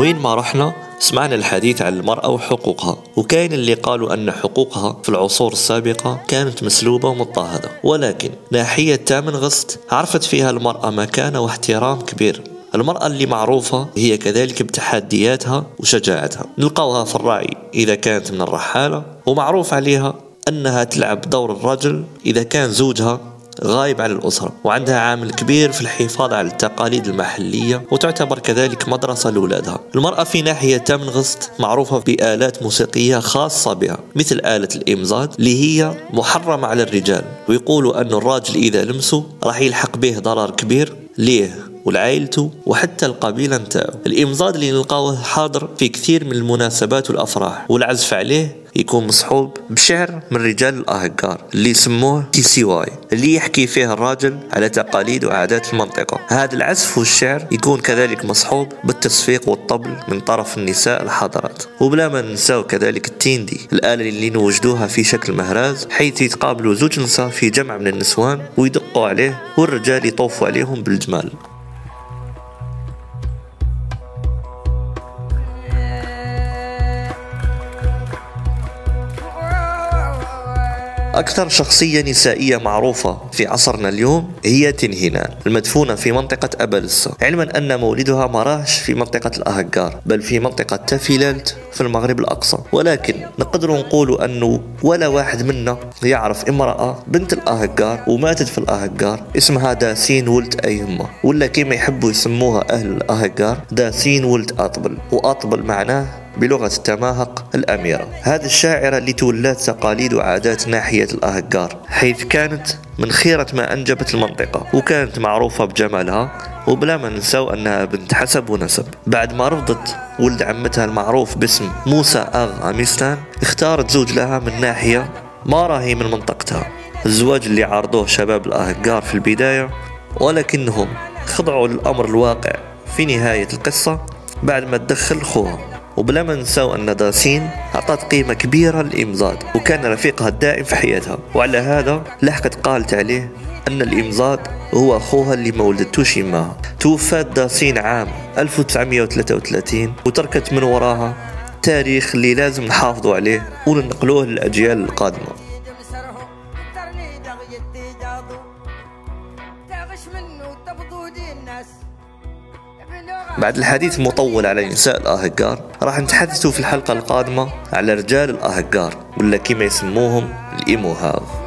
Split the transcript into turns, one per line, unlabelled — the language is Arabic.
وين ما رحنا سمعنا الحديث عن المرأة وحقوقها، وكاين اللي قالوا أن حقوقها في العصور السابقة كانت مسلوبة ومضطهدة، ولكن ناحية تامنغست عرفت فيها المرأة مكانة واحترام كبير. المرأة اللي معروفة هي كذلك بتحدياتها وشجاعتها، نلقاوها في الرعي إذا كانت من الرحالة، ومعروف عليها أنها تلعب دور الرجل إذا كان زوجها غايب عن الأسرة، وعندها عامل كبير في الحفاظ على التقاليد المحلية، وتعتبر كذلك مدرسة لأولادها. المرأة في ناحية تامنغست معروفة بآلات موسيقية خاصة بها، مثل آلة الإمزاد اللي هي محرمة على الرجال، ويقولوا أن الراجل إذا لمسه راح يلحق به ضرر كبير ليه ولعائلته وحتى القبيلة نتاعو. الإمزاد اللي نلقاوه حاضر في كثير من المناسبات والأفراح، والعزف عليه يكون مصحوب بشعر من رجال الأهجار اللي يسموه تيسيواي، اللي يحكي فيه الراجل على تقاليد وعادات المنطقة. هذا العزف والشعر يكون كذلك مصحوب بالتصفيق والطبل من طرف النساء الحاضرات. وبلا ما ننساو كذلك التيندي، الآلة اللي نوجدوها في شكل مهراز، حيث يتقابلوا زوج نساء في جمع من النسوان ويدقوا عليه، والرجال يطوفوا عليهم بالجمال. أكثر شخصية نسائية معروفة في عصرنا اليوم هي تنهينان، المدفونة في منطقة أبالسا، علما أن مولدها مراهش في منطقة الأهجار بل في منطقة تافيلالت في المغرب الأقصى. ولكن نقدر نقول أنه ولا واحد منا يعرف امرأة بنت الأهجار وماتت في الأهجار اسمها داسين ولد أيهما، ولا كما يحبوا يسموها أهل الأهجار داسين ولد أطبل، وأطبل معناه بلغة التماهق الأميرة. هذه الشاعرة اللي تولات تقاليد وعادات ناحية الأهجار، حيث كانت من خيرة ما أنجبت المنطقة، وكانت معروفة بجمالها، وبلا ما ننساو أنها بنت حسب ونسب. بعد ما رفضت ولد عمتها المعروف باسم موسى أغ أميستان، اختارت زوج لها من ناحية ما راهي من منطقتها، الزواج اللي عارضوه شباب الأهجار في البداية، ولكنهم خضعوا للأمر الواقع في نهاية القصة بعد ما تدخل خوها. وبلا ما ننساو أن داسين أعطت قيمة كبيرة للإمزاد، وكان رفيقها الدائم في حياتها، وعلى هذا لحقت قالت عليه أن الإمزاد هو أخوها اللي ما ولدتوش يماها. توفات داسين عام 1933، وتركت من وراها تاريخ اللي لازم نحافظوا عليه وننقلوه للأجيال القادمة. بعد الحديث المطول على نساء الأهجار، راح نتحدثوا في الحلقة القادمة على رجال الأهجار، ولا كما يسموهم الإيموهاف.